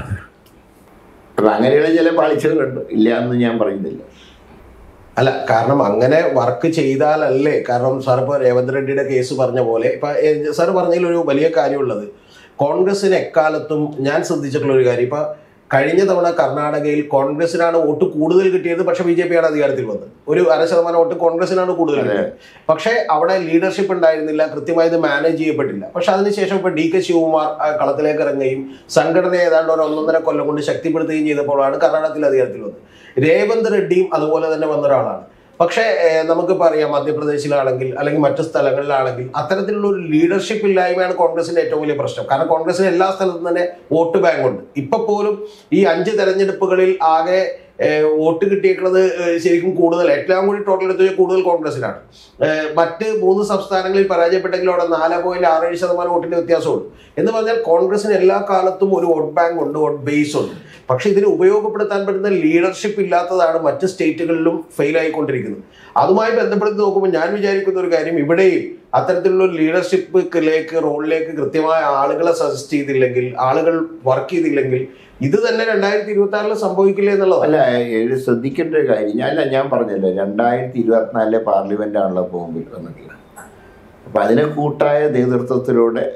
അപ്പൊ അങ്ങനെയുള്ള ചില പാളിച്ചകളുണ്ട്, ഇല്ല എന്ന് ഞാൻ പറയുന്നില്ല. അല്ല, കാരണം അങ്ങനെ വർക്ക് ചെയ്താലല്ലേ, കാരണം സാർ ഇപ്പോൾ രേവന്ത് റെഡ്ഡിയുടെ കേസ് പറഞ്ഞ പോലെ ഇപ്പൊ സാർ പറഞ്ഞതിൽ ഒരു വലിയ കാര്യമുള്ളത്, കോൺഗ്രസിന് എക്കാലത്തും ഞാൻ ശ്രദ്ധിച്ചിട്ടുള്ള ഒരു കാര്യം, ഇപ്പൊ കഴിഞ്ഞ തവണ കർണാടകയിൽ കോൺഗ്രസിനാണ് വോട്ട് കൂടുതൽ കിട്ടിയത്, പക്ഷെ BJP ആണ് അധികാരത്തിൽ വന്നത്. ഒരു 0.5% വോട്ട് കോൺഗ്രസിനാണ് കൂടുതൽ കിട്ടിയത്. പക്ഷെ അവിടെ ലീഡർഷിപ്പ് ഉണ്ടായിരുന്നില്ല, കൃത്യമായി ഇത് മാനേജ് ചെയ്യപ്പെട്ടില്ല. പക്ഷെ അതിനുശേഷം ഇപ്പൊ DK ശിവകുമാർ കളത്തിലേക്ക് ഇറങ്ങുകയും സംഘടന ഏതാണ്ട് ഒരു 1.5 കൊല്ലം കൊണ്ട് ശക്തിപ്പെടുത്തുകയും ചെയ്തപ്പോഴാണ് കർണാടകത്തിൽ അധികാരത്തിൽ വന്നത്. രേവന്ത് റെഡ്ഡിയും അതുപോലെ തന്നെ വന്ന ഒരാളാണ്. പക്ഷേ നമുക്കിപ്പോൾ അറിയാം, മധ്യപ്രദേശിലാണെങ്കിൽ അല്ലെങ്കിൽ മറ്റു സ്ഥലങ്ങളിലാണെങ്കിൽ അത്തരത്തിലുള്ള ഒരു ലീഡർഷിപ്പ് ഇല്ലായ്മയാണ് കോൺഗ്രസിന്റെ ഏറ്റവും വലിയ പ്രശ്നം. കാരണം കോൺഗ്രസിന് എല്ലാ സ്ഥലത്തും തന്നെ വോട്ട് ബാങ്ക് ഉണ്ട്. ഇപ്പൊ പോലും ഈ 5 തെരഞ്ഞെടുപ്പുകളിൽ ആകെ വോട്ട് കിട്ടിയേക്കുന്നത് ശരിക്കും കൂടുതൽ, എല്ലാം കൂടി ടോട്ടൽ എടുത്ത് കൂടുതൽ കോൺഗ്രസിനാണ്. മറ്റ് 3 സംസ്ഥാനങ്ങളിൽ പരാജയപ്പെട്ടെങ്കിലും അവിടെ 4.67% വോട്ടിന്റെ വ്യത്യാസമുള്ളൂ. എന്ന് പറഞ്ഞാൽ കോൺഗ്രസിന് എല്ലാ കാലത്തും ഒരു വോട്ട് ബാങ്ക് ഉണ്ട്, വോട്ട് ബേസ് ഉണ്ട്. പക്ഷെ ഇതിന് ഉപയോഗപ്പെടുത്താൻ പറ്റുന്ന ലീഡർഷിപ്പ് ഇല്ലാത്തതാണ് മറ്റ് സ്റ്റേറ്റുകളിലും ഫെയിൽ ആയിക്കൊണ്ടിരിക്കുന്നത്. അതുമായി ബന്ധപ്പെടുത്തി നോക്കുമ്പോൾ ഞാൻ വിചാരിക്കുന്ന ഒരു കാര്യം, ഇവിടെയും അത്തരത്തിലുള്ള ലീഡർഷിപ്പിലേക്ക് റോളിലേക്ക് കൃത്യമായ ആളുകളെ സജസ്റ്റ് ചെയ്തില്ലെങ്കിൽ, ആളുകൾ വർക്ക് ചെയ്തില്ലെങ്കിൽ ഇത് തന്നെ 2026 സംഭവിക്കില്ല എന്നുള്ളത്. അല്ല, ശ്രദ്ധിക്കേണ്ട ഒരു കാര്യം, ഞാൻ പറഞ്ഞല്ലോ 2024 പാർലമെന്റ് ആണല്ലോ പോകുമ്പോൾ വന്നിട്ടുള്ളത്. അപ്പൊ അതിനെ കൂട്ടായ നേതൃത്വത്തിലൂടെ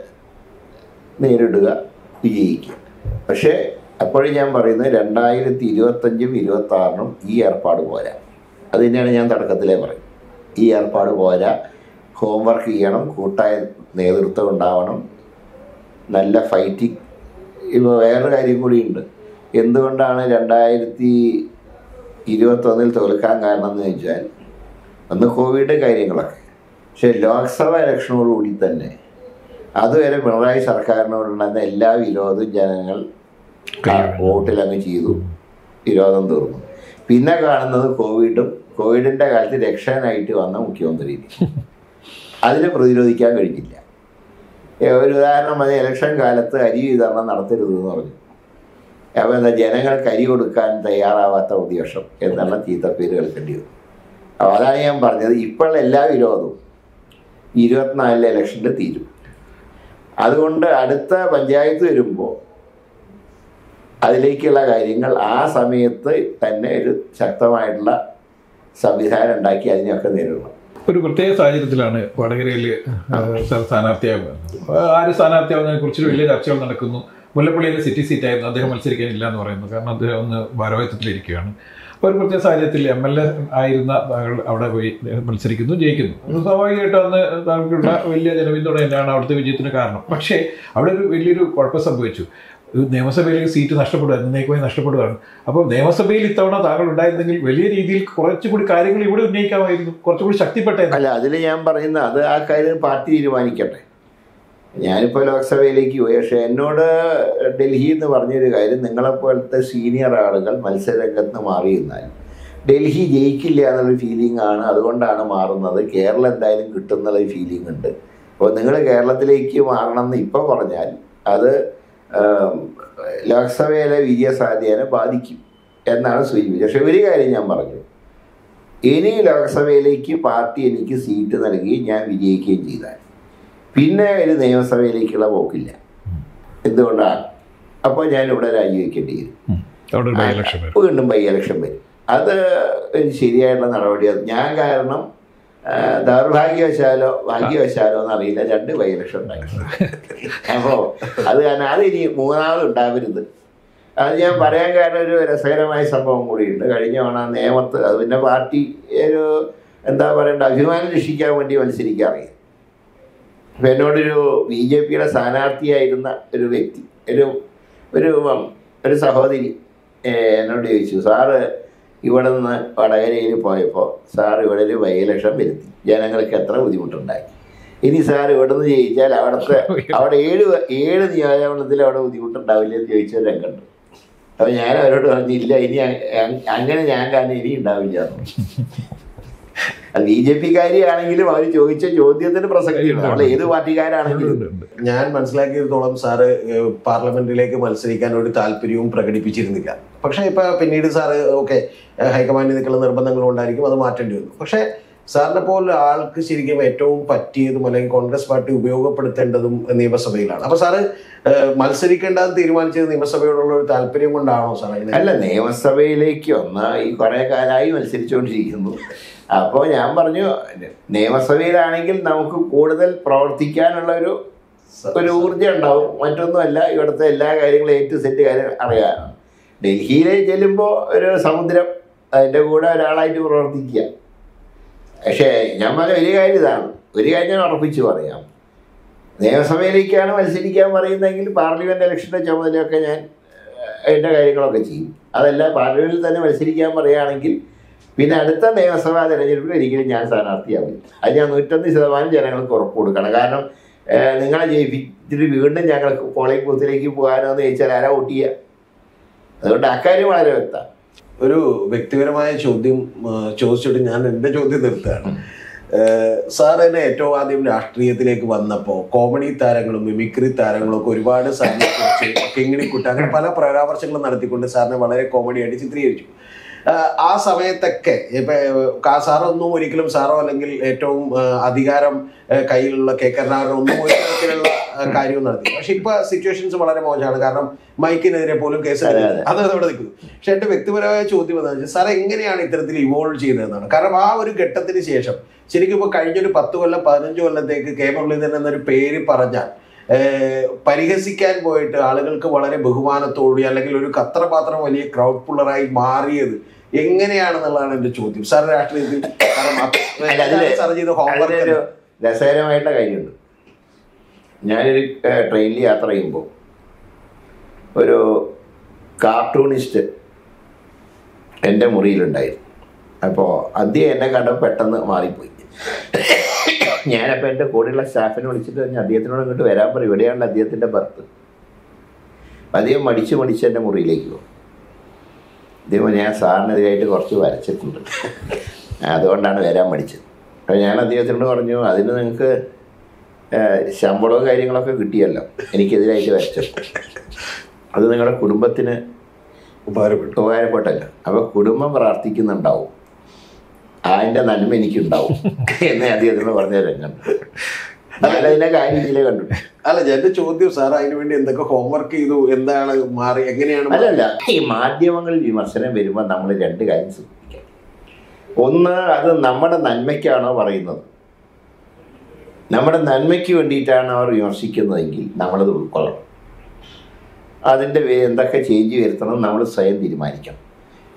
നേരിടുക, വിജയിക്കുക. പക്ഷേ അപ്പോഴും ഞാൻ പറയുന്നത് 2025-ഉം 2026-നും ഈ ഏർപ്പാട് പോരാ. അത് തന്നെയാണ് ഞാൻ തുടക്കത്തിലേ പറയും. ഈ ഏർപ്പാട് പോരാ. ഹോംവർക്ക് ചെയ്യണം, കൂട്ടായ നേതൃത്വം ഉണ്ടാവണം, നല്ല ഫൈറ്റിംഗ്. ഇപ്പോൾ വേറൊരു കാര്യം കൂടിയുണ്ട്. എന്തുകൊണ്ടാണ് 2021 തോൽക്കാൻ കാരണം എന്ന് വെച്ചാൽ, ഒന്ന് കോവിഡ് കാര്യങ്ങളൊക്കെ. പക്ഷെ ലോക്സഭ ഇലക്ഷനോടുകൂടി തന്നെ അതുവരെ പിണറായി സർക്കാരിനോടുണ്ടായിരുന്ന എല്ലാ വിരോധവും ജനങ്ങൾ വോട്ടിലങ്ങ് ചെയ്തു, വിരോധം തീർന്നു. പിന്നെ കാണുന്നത് കോവിഡിൻ്റെ കാലത്ത് രക്ഷകനായിട്ട് വന്ന മുഖ്യമന്ത്രി. അതിനെ പ്രതിരോധിക്കാൻ കഴിഞ്ഞില്ല. ഒരു ഉദാഹരണം പറഞ്ഞാൽ, ഇലക്ഷൻ കാലത്ത് അരി വിതരണം നടത്തരുതെന്ന് പറഞ്ഞു. അപ്പോൾ എന്താ, ജനങ്ങൾക്ക് അരി കൊടുക്കാൻ തയ്യാറാവാത്ത പ്രതിപക്ഷം എന്നുള്ള ചീത്തപ്പേര് കേൾക്കേണ്ടി വരും. അപ്പോൾ അതാണ് ഞാൻ പറഞ്ഞത്, ഇപ്പോൾ എല്ലാ വിരോധവും 24 ഇലക്ഷനിൽ തീരും. അതുകൊണ്ട് അടുത്ത പഞ്ചായത്ത് വരുമ്പോൾ അതിലേക്കുള്ള കാര്യങ്ങൾ ആ സമയത്ത് തന്നെ ഒരു ശക്തമായിട്ടുള്ള സംവിധാനം ഉണ്ടാക്കി അതിനെയൊക്കെ നേരിടണം. ഒരു പ്രത്യേക സാഹചര്യത്തിലാണ് വടകരയിൽ സ്ഥാനാർത്ഥിയാകുന്നത്. ആര് സ്ഥാനാർത്ഥിയാവുന്നതിനെ കുറിച്ചൊരു വലിയ ചർച്ചകൾ നടക്കുന്നു. മുല്ലപ്പള്ളിയിലെ സിറ്റി സീറ്റായിരുന്നു, അദ്ദേഹം മത്സരിക്കാനില്ല എന്ന് പറയുന്നു. കാരണം അദ്ദേഹം ഒന്ന് ഭാരവാഹിത്വത്തിലിരിക്കുകയാണ്. ഒരു പ്രത്യേക സാഹചര്യത്തിൽ MLA ആയിരുന്ന താങ്കൾ അവിടെ പോയി മത്സരിക്കുന്നു, ജയിക്കുന്നു. സ്വാഭാവികമായിട്ടും അന്ന് താങ്കൾക്കുള്ള വലിയ ജനപിന്തുണ തന്നെയാണ് അവിടുത്തെ വിജയത്തിന് കാരണം. പക്ഷേ അവിടെ ഒരു വലിയൊരു കുഴപ്പം സംഭവിച്ചു. നിയമസഭയിലേക്ക് സീറ്റ് എന്നേക്കുമായി നഷ്ടപ്പെടുകയാണ്. അപ്പോൾ നിയമസഭയിൽ ഇത്തവണ താങ്കൾ ഉണ്ടായിരുന്നെങ്കിൽ വലിയ രീതിയിൽ കുറച്ചുകൂടി കാര്യങ്ങൾ ഇവിടെ ഉന്നയിക്കാമായിരുന്നു, കുറച്ചുകൂടി ശക്തിപ്പെട്ടേ. അല്ല, അതിൽ ഞാൻ പറയുന്ന അത് ആ കാര്യം പാർട്ടി തീരുമാനിക്കട്ടെ. ഞാനിപ്പോൾ ലോക്സഭയിലേക്ക് പോയി. പക്ഷേ എന്നോട് ഡൽഹി എന്ന് പറഞ്ഞൊരു കാര്യം, നിങ്ങളെപ്പോലത്തെ സീനിയർ ആളുകൾ മത്സരരംഗത്ത് മാറിയിരുന്നാൽ ഡൽഹി ജയിക്കില്ല എന്നുള്ളൊരു ഫീലിംഗ് ആണ്, അതുകൊണ്ടാണ് മാറുന്നത്. കേരളം എന്തായാലും കിട്ടും എന്നുള്ളൊരു ഫീലിംഗ് ഉണ്ട്. അപ്പോൾ നിങ്ങൾ കേരളത്തിലേക്ക് മാറണം എന്ന് ഇപ്പോൾ പറഞ്ഞാൽ അത് ലോക്സഭയിലെ വിജയസാധ്യതയെ ബാധിക്കും എന്നാണ് സൂചിപ്പിച്ചത്. പക്ഷെ ഒരു കാര്യം ഞാൻ പറഞ്ഞു, ഇനി ലോക്സഭയിലേക്ക് പാർട്ടി എനിക്ക് സീറ്റ് നൽകി ഞാൻ വിജയിക്കുകയും ചെയ്താൽ പിന്നെ ഒരു നിയമസഭയിലേക്കുള്ള പോക്കില്ല. എന്തുകൊണ്ടാണ്? അപ്പോൾ ഞാനിവിടെ രാജിവെക്കേണ്ടി വരും, വീണ്ടും ബൈ ഇലക്ഷൻ വരും. അത് ഒരു ശരിയായിട്ടുള്ള നടപടിയാണ്. ഞാൻ കാരണം ദൗർഭാഗ്യവശാലോ ഭാഗ്യവശാലോ എന്നറിയില്ല 2 ബൈ ഇലക്ഷൻ ഉണ്ടായി. അപ്പോൾ അത് കാരണം അതിനി മൂന്നാമതുണ്ടാവരുത്. അത് ഞാൻ പറയാൻ കാരണം ഒരു രസകരമായ സംഭവം കൂടിയുണ്ട്. കഴിഞ്ഞ തവണ നിയമത്ത് അത് പിന്നെ പാർട്ടി ഒരു എന്താ പറയേണ്ട അഭിമാനം രക്ഷിക്കാൻ വേണ്ടി മത്സരിക്കാറില്ല. അപ്പം എന്നോടൊരു BJPയുടെ സ്ഥാനാർത്ഥിയായിരുന്ന ഒരു വ്യക്തി, ഒരു സഹോദരി എന്നോട് ചോദിച്ചു, സാറ് ഇവിടെ നിന്ന് വടകരയിൽ പോയപ്പോൾ സാർ ഇവിടെ ഒരു ബൈ ഇലക്ഷൻ വരുത്തി, ജനങ്ങൾക്ക് എത്ര ബുദ്ധിമുട്ടുണ്ടായി. ഇനി സാർ ഇവിടെ നിന്ന് ജയിച്ചാൽ അവിടെ 7 നിയോജകമണ്ഡലത്തിൽ അവിടെ ബുദ്ധിമുട്ടുണ്ടാവില്ല എന്ന് ചോദിച്ച രംഗമുണ്ട്. അപ്പോൾ ഞാൻ അവരോട് പറഞ്ഞില്ല, ഇനി അങ്ങനെ ഞാൻ കാരണം ഇനി ഉണ്ടാവില്ല. അത് BJPക്കാരിയാണെങ്കിലും അവർ ചോദിച്ച ചോദ്യത്തിന് പ്രസക്തിയുണ്ട്. നമ്മൾ ഏത് പാർട്ടിക്കാരാണെങ്കിലും. ഞാൻ മനസ്സിലാക്കിയിടത്തോളം സാറ് പാർലമെന്റിലേക്ക് മത്സരിക്കാൻ ഒരു താല്പര്യവും പ്രകടിപ്പിച്ചിരുന്നില്ല. പക്ഷേ ഇപ്പൊ പിന്നീട് സാറ് ഹൈക്കമാൻഡിൽ നിൽക്കുന്ന നിർബന്ധങ്ങളും ഉണ്ടായിരിക്കും, അത് മാറ്റേണ്ടി വന്നു. പക്ഷേ സാറിനെ പോലെ ആൾക്ക് ശരിക്കും ഏറ്റവും പറ്റിയതും അല്ലെങ്കിൽ കോൺഗ്രസ് പാർട്ടി ഉപയോഗപ്പെടുത്തേണ്ടതും നിയമസഭയിലാണ്. അപ്പൊ സാറ് മത്സരിക്കേണ്ടതെന്ന് തീരുമാനിച്ചത് നിയമസഭയോടുള്ള ഒരു താല്പര്യം കൊണ്ടാണോ സാർ? അല്ല, നിയമസഭയിലേക്ക് ഈ കുറെ കാലമായി മത്സരിച്ചുകൊണ്ടിരിക്കുന്നു. അപ്പോൾ ഞാൻ പറഞ്ഞു, നിയമസഭയിലാണെങ്കിൽ നമുക്ക് കൂടുതൽ പ്രവർത്തിക്കാനുള്ള ഒരു ഊർജ്ജം ഉണ്ടാവും. മറ്റൊന്നുമല്ല, ഇവിടുത്തെ എല്ലാ കാര്യങ്ങളും A to Z കാര്യം അറിയാനാണ്. ഡൽഹിയിലേക്ക് ചെല്ലുമ്പോൾ ഒരു സമുദ്രം, അതിൻ്റെ കൂടെ ഒരാളായിട്ട് പ്രവർത്തിക്കുക. പക്ഷേ ഞാൻ പറഞ്ഞ ഒരു കാര്യം ഇതാണ്, ഒരു കാര്യം ഞാൻ ഉറപ്പിച്ച് പറയാം, നിയമസഭയിലേക്കാണ് മത്സരിക്കാൻ പറയുന്നതെങ്കിൽ പാർലമെൻറ്റ് ഇലക്ഷൻ്റെ ചുമതലയൊക്കെ ഞാൻ അതിൻ്റെ കാര്യങ്ങളൊക്കെ ചെയ്യും. അതല്ല, പാർലമെൻറ്റിൽ തന്നെ മത്സരിക്കാൻ പറയുകയാണെങ്കിൽ പിന്നെ അടുത്ത നിയമസഭാ തെരഞ്ഞെടുപ്പിൽ ഒരിക്കലും ഞാൻ സ്ഥാനാർത്ഥിയാവില്ല. അത് ഞാൻ 101% ജനങ്ങൾക്ക് ഉറപ്പ് കൊടുക്കണം. കാരണം നിങ്ങളെ ജയിപ്പിച്ചിട്ട് വീണ്ടും ഞങ്ങൾക്ക് പോളിംഗ് ബൂത്തിലേക്ക് പോകാനോ എന്ന് ചോദിച്ചാൽ ആരാ വോട്ട് ചെയ്യുക? അതുകൊണ്ട് അക്കാര്യം വളരെ വ്യക്തമാണ്. ഒരു വ്യക്തിപരമായ ചോദ്യം ചോദിച്ചിട്ട് ഞാൻ എൻ്റെ ചോദ്യം നിർത്തുകയാണ്. സാർ തന്നെ ഏറ്റവും ആദ്യം രാഷ്ട്രീയത്തിലേക്ക് വന്നപ്പോൾ കോമഡി താരങ്ങളും മിമിക്രി താരങ്ങളും ഒക്കെ ഒരുപാട് സാറിനെ കുറിച്ച് കിങ്ങിണിക്കുട്ട അങ്ങനെ പല പരാമർശങ്ങളും നടത്തിക്കൊണ്ട് സാറിനെ വളരെ കോമഡിയായിട്ട് ചിത്രീകരിച്ചു. ആ സമയത്തൊക്കെ ഇപ്പൊ സാറൊന്നും ഒരിക്കലും സാറോ അല്ലെങ്കിൽ ഏറ്റവും അധികാരം കയ്യിലുള്ള കേക്കറിനാരൊന്നും ഒരു തരത്തിലുള്ള കാര്യവും നടത്തി. പക്ഷെ ഇപ്പൊ സിറ്റുവേഷൻസ് വളരെ മോശമാണ്. കാരണം മൈക്കിനെതിരെ പോലും കേസ് അത് അവിടെ നിൽക്കുന്നു. പക്ഷെ എന്റെ വ്യക്തിപരമായ ചോദ്യം എന്താണെന്ന് വെച്ചാൽ, സാർ എങ്ങനെയാണ് ഇത്തരത്തിൽ ഇവോൾവ് ചെയ്തതെന്നാണ്. കാരണം ആ ഒരു ഘട്ടത്തിന് ശേഷം ശരിക്കും ഇപ്പൊ കഴിഞ്ഞൊരു 10 കൊല്ലം 15 കൊല്ലത്തേക്ക് കെ മുരളീധരൻ എന്നൊരു പേര് പറഞ്ഞാൽ പരിഹസിക്കാൻ പോയിട്ട് ആളുകൾക്ക് വളരെ ബഹുമാനത്തോടെ അല്ലെങ്കിൽ ഒരു കത്രപാത്രം വലിയ ക്രൗഡ് പുള്ളറായി മാറിയത് എങ്ങനെയാണെന്നുള്ളതാണ് എന്റെ ചോദ്യം. സാർ രാഷ്ട്രീയത്തിൽ രസകരമായിട്ടുള്ള കാര്യമുണ്ട്. ഞാനൊരു ട്രെയിനിൽ യാത്ര ചെയ്യുമ്പോൾ ഒരു കാർട്ടൂണിസ്റ്റ് എൻ്റെ മുറിയിലുണ്ടായിരുന്നു. അപ്പോൾ അദ്ദേഹം എന്നെ കണ്ട പെട്ടെന്ന് മാറിപ്പോയി. ഞാനപ്പോൾ എൻ്റെ കൂടെയുള്ള സ്റ്റാഫിനെ വിളിച്ചിട്ട് ഞാൻ അദ്ദേഹത്തിനോട് ഇങ്ങോട്ട് വരാൻ പറയും, ഇവിടെയാണ് അദ്ദേഹത്തിൻ്റെ ബർത്ത്. അദ്ദേഹം മടിച്ച് എൻ്റെ മുറിയിലേക്ക് പോകും. അദ്ദേഹം ഞാൻ സാറിനെതിരായിട്ട് കുറച്ച് വരച്ചിട്ടുണ്ട്, അതുകൊണ്ടാണ് വരാൻ മടിച്ചത്. അപ്പോൾ ഞാൻ അദ്ദേഹത്തിനോട് പറഞ്ഞു, അതിന് നിങ്ങൾക്ക് ശമ്പളവും കാര്യങ്ങളൊക്കെ കിട്ടിയല്ലോ, എനിക്കെതിരായിട്ട് വരച്ചത് അത് നിങ്ങളുടെ കുടുംബത്തിന് ഉപകാരപ്പെട്ടല്ലോ. അപ്പോൾ കുടുംബം പ്രാർത്ഥിക്കുന്നുണ്ടാവും, അതിൻ്റെ നന്മ എനിക്കുണ്ടാവും എന്ന് അദ്ദേഹത്തിനോട് പറഞ്ഞ രംഗം. അതല്ല, അതിൻ്റെ കാര്യം ഇതിലേ കണ്ടു. അല്ല, എന്റെ ചോദ്യം സാർ അതിനു വേണ്ടി എന്തൊക്കെ ഹോംവർക്ക് ചെയ്തു, എന്താണ് മാറി, എങ്ങനെയാണ്? അല്ലല്ല, ഈ മാധ്യമങ്ങളിൽ വിമർശനം വരുമ്പോൾ നമ്മൾ 2 കാര്യം ശ്രദ്ധിക്കാം. ഒന്ന്, അത് നമ്മുടെ നന്മയ്ക്കാണോ പറയുന്നത്, നമ്മുടെ നന്മയ്ക്ക് വേണ്ടിയിട്ടാണ് അവർ വിമർശിക്കുന്നതെങ്കിൽ നമ്മളത് ഉൾക്കൊള്ളണം. അതിൻ്റെ എന്തൊക്കെ ചേഞ്ച് വരുത്തണം നമ്മൾ സ്വയം തീരുമാനിക്കണം.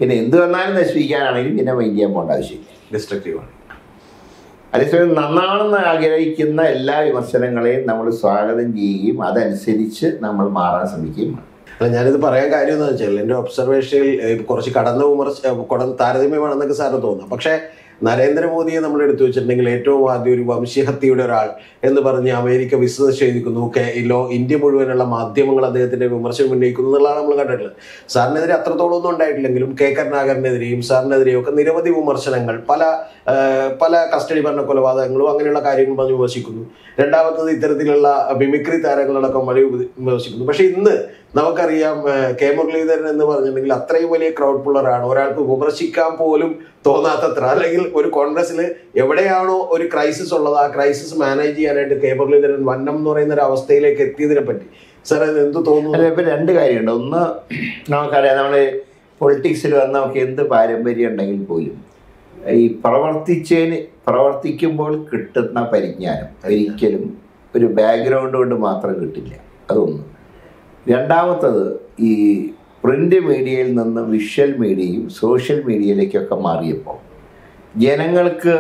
പിന്നെ എന്ത് വന്നാലും നശിപ്പിക്കാനാണെങ്കിലും പിന്നെ മൈൻഡ് ചെയ്യാൻ പോകേണ്ട ആവശ്യമില്ല. ഡിസ്ട്രക്റ്റീവാണ്. അതേസമയം നന്നാണെന്ന് ആഗ്രഹിക്കുന്ന എല്ലാ വിമർശനങ്ങളെയും നമ്മൾ സ്വാഗതം ചെയ്യുകയും അതനുസരിച്ച് നമ്മൾ മാറാൻ ശ്രമിക്കുകയും വേണം. അല്ല, ഞാനിത് പറയാൻ കാര്യം എന്ന് വെച്ചാൽ എൻ്റെ ഒബ്സർവേഷനിൽ കുറച്ച് താരതമ്യമാണെന്നൊക്കെ സാറിന് തോന്നാം. പക്ഷേ നരേന്ദ്രമോദിയെ നമ്മൾ എടുത്തു വെച്ചിട്ടുണ്ടെങ്കിൽ ഏറ്റവും ആദ്യം ഒരു വംശീയഹത്യയുടെ ഒരാൾ എന്ന് പറഞ്ഞ് അമേരിക്ക വിസ നിഷേധിക്കുന്നു, ഇന്ത്യ മുഴുവനുള്ള മാധ്യമങ്ങൾ അദ്ദേഹത്തിന്റെ വിമർശനം ഉന്നയിക്കുന്നു എന്നുള്ളതാണ് നമ്മൾ കണ്ടിട്ടുള്ളത്. സാറിനെതിരെ അത്രത്തോളം ഒന്നും ഉണ്ടായിട്ടില്ലെങ്കിലും കെ കരുണാകരനെതിരെയും സാറിനെതിരെയും ഒക്കെ നിരവധി വിമർശനങ്ങൾ, പല കസ്റ്റഡി ഭരണ കൊലപാതകങ്ങളും അങ്ങനെയുള്ള കാര്യങ്ങൾ പറഞ്ഞ് വിമർശിക്കുന്നു. രണ്ടാമത്തത് ഇത്തരത്തിലുള്ള മിമിക്രി താരങ്ങളടക്കം വലിയ വിമർശിക്കുന്നു. പക്ഷെ ഇന്ന് നമുക്കറിയാം കെ മുരളീധരൻ എന്ന് പറഞ്ഞിട്ടുണ്ടെങ്കിൽ അത്രയും വലിയ ക്രൗഡ് പുള്ളറാണ്. ഒരാൾക്ക് വിമർശിക്കാൻ പോലും തോന്നാത്തത്ര, അല്ലെങ്കിൽ ഒരു കോൺഗ്രസ്സിൽ എവിടെയാണോ ഒരു ക്രൈസിസ് ഉള്ളത് ആ ക്രൈസിസ് മാനേജ് ചെയ്യാനായിട്ട് കെ മുരളീധരൻ വന്നം എന്ന് പറയുന്ന ഒരു അവസ്ഥയിലേക്ക് എത്തിയതിനെ പറ്റി സാർ എന്ത് തോന്നുന്നു? ഇപ്പം രണ്ട് കാര്യമുണ്ട്. ഒന്ന്, നമുക്കറിയാം നമ്മൾ പൊളിറ്റിക്സിൽ വന്ന് നമുക്ക് എന്ത് പാരമ്പര്യം ഉണ്ടെങ്കിൽ പോലും ഈ പ്രവർത്തിക്കുമ്പോൾ കിട്ടുന്ന പരിജ്ഞാനം ഒരിക്കലും ഒരു ബാക്ക്ഗ്രൗണ്ട് കൊണ്ട് മാത്രം കിട്ടില്ല. അതൊന്ന്. രണ്ടാമത്തത്, ഈ പ്രിൻ്റ് മീഡിയയിൽ നിന്ന് വിഷ്വൽ മീഡിയയും സോഷ്യൽ മീഡിയയിലേക്കൊക്കെ മാറിയപ്പോൾ ജനങ്ങൾക്ക്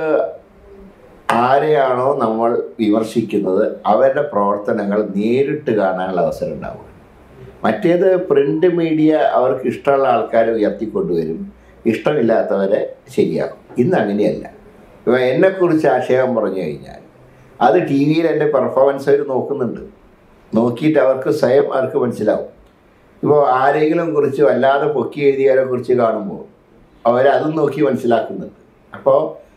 ആരെയാണോ നമ്മൾ വിമർശിക്കുന്നത് അവരുടെ പ്രവർത്തനങ്ങൾ നേരിട്ട് കാണാനുള്ള അവസരം ഉണ്ടാവുക. മറ്റേത് പ്രിൻ്റ് മീഡിയ അവർക്ക് ഇഷ്ടമുള്ള ആൾക്കാരെ ഉയർത്തിക്കൊണ്ടുവരും, ഇഷ്ടമില്ലാത്തവരെ ശരിയാക്കും. ഇന്ന് അങ്ങനെയല്ല. ഇപ്പോൾ എന്നെക്കുറിച്ച് ആക്ഷേപം പറഞ്ഞു കഴിഞ്ഞാൽ അത് ടി വിയിൽ എൻ്റെ പെർഫോമൻസ് അവർ നോക്കുന്നുണ്ട്. നോക്കിയിട്ട് അവർക്ക് സ്വയം അവർക്ക് മനസ്സിലാവും. ഇപ്പോൾ ആരെങ്കിലും കുറിച്ച് വല്ലാതെ പൊക്കി എഴുതിയവരെ കുറിച്ച് കാണുമ്പോൾ അവരതും നോക്കി മനസ്സിലാക്കുന്നുണ്ട്. അപ്പോൾ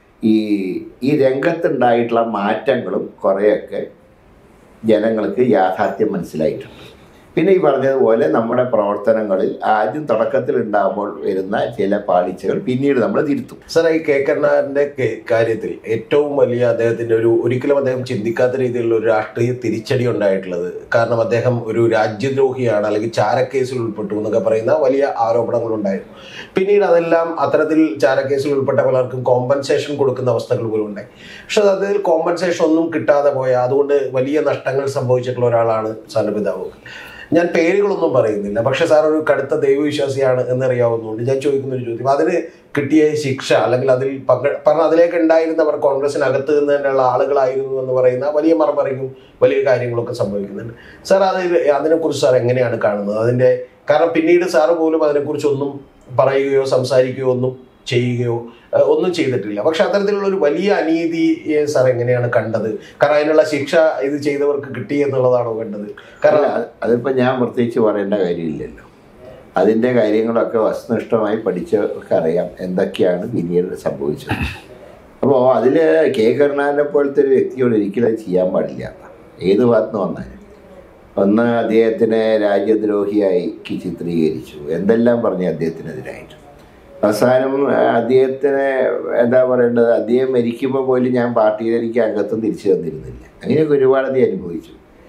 ഈ രംഗത്തുണ്ടായിട്ടുള്ള മാറ്റങ്ങളും കുറേയൊക്കെ ജനങ്ങൾക്ക് യാഥാർത്ഥ്യം മനസ്സിലായിട്ടുണ്ട്. പിന്നെ ഈ പറഞ്ഞതുപോലെ നമ്മുടെ പ്രവർത്തനങ്ങളിൽ ആദ്യം തുടക്കത്തിൽ ഉണ്ടാകുമ്പോൾ വരുന്ന ചില പാളിച്ചകൾ പിന്നീട് നമ്മൾ തിരുത്തും. സാർ, ഈ കെ കരുണാകരന്റെ കാര്യത്തിൽ ഏറ്റവും വലിയ അദ്ദേഹത്തിന്റെ ഒരിക്കലും അദ്ദേഹം ചിന്തിക്കാത്ത രീതിയിലുള്ള ഒരു രാഷ്ട്രീയ തിരിച്ചടി ഉണ്ടായിട്ടുള്ളത്, കാരണം അദ്ദേഹം ഒരു രാജ്യദ്രോഹിയാണ് അല്ലെങ്കിൽ ചാരക്കേസിൽ ഉൾപ്പെട്ടു എന്നൊക്കെ പറയുന്ന വലിയ ആരോപണങ്ങളുണ്ടായിരുന്നു. പിന്നീട് അതെല്ലാം അത്തരത്തിൽ ചാരക്കേസിൽ ഉൾപ്പെട്ട പലർക്കും കോമ്പൻസേഷൻ കൊടുക്കുന്ന അവസ്ഥകൾ പോലും ഉണ്ടായി. പക്ഷെ അതിൽ കോമ്പൻസേഷൻ ഒന്നും കിട്ടാതെ പോയ, അതുകൊണ്ട് വലിയ നഷ്ടങ്ങൾ സംഭവിച്ചിട്ടുള്ള ഒരാളാണ് സാറിന്റെ പിതാവ്. ഞാൻ പേരുകളൊന്നും പറയുന്നില്ല, പക്ഷെ സാർ ഒരു കടുത്ത ദൈവവിശ്വാസിയാണ് എന്നറിയാവുന്നതുകൊണ്ട് ഞാൻ ചോദിക്കുന്ന ഒരു ചോദ്യം, അതിന് കിട്ടിയ ശിക്ഷ അല്ലെങ്കിൽ അതിലേക്ക് ഉണ്ടായിരുന്നവർ കോൺഗ്രസിനകത്ത് നിന്നുള്ള ആളുകളായിരുന്നു എന്ന് പറയുന്ന വലിയ മറുപറയും വലിയ കാര്യങ്ങളൊക്കെ സംഭവിക്കുന്നുണ്ട്. സാർ അതിനെക്കുറിച്ച് സാർ എങ്ങനെയാണ് കാണുന്നത്? കാരണം പിന്നീട് സാറ് പോലും അതിനെക്കുറിച്ചൊന്നും പറയുകയോ സംസാരിക്കുകയോ ഒന്നും ചെയ്യുകയോ ഒന്നും ചെയ്തിട്ടില്ല. പക്ഷെ അത്തരത്തിലുള്ള ഒരു വലിയ അനീതിയെ സാർ എങ്ങനെയാണ് കണ്ടത്? കാരണം അതിനുള്ള ശിക്ഷ ഇത് ചെയ്തവർക്ക് കിട്ടി എന്നുള്ളതാണോ കണ്ടത്? കാരണം അതിപ്പോൾ ഞാൻ പ്രത്യേകിച്ച് പറയേണ്ട കാര്യമില്ലല്ലോ. അതിൻ്റെ കാര്യങ്ങളൊക്കെ വസ്തുനിഷ്ഠമായി പഠിച്ചവർക്ക് അറിയാം എന്തൊക്കെയാണ് പിന്നീട് സംഭവിച്ചത്. അപ്പോൾ അതിൽ കെ കരുണാകരനെ പോലത്തെ ഒരു വ്യക്തിയോട് ഒരിക്കലും അത് ചെയ്യാൻ പാടില്ല. ഏത് ഭാഗത്തുനിന്ന് വന്നാലും ഒന്ന് അദ്ദേഹത്തിനെ രാജ്യദ്രോഹിയായി ചിത്രീകരിച്ചു, എന്തെല്ലാം പറഞ്ഞു അദ്ദേഹത്തിനെതിരായിട്ട്. അവസാനം അദ്ദേഹത്തിന് എന്താ പറയേണ്ടത്, അദ്ദേഹം മരിക്കുമ്പോൾ പോലും ഞാൻ പാർട്ടിയിൽ എനിക്ക് അംഗത്വം തിരിച്ചു തന്നിരുന്നില്ല. അങ്ങനെയൊക്കെ ഒരുപാട് അധികം അനുഭവിച്ചു.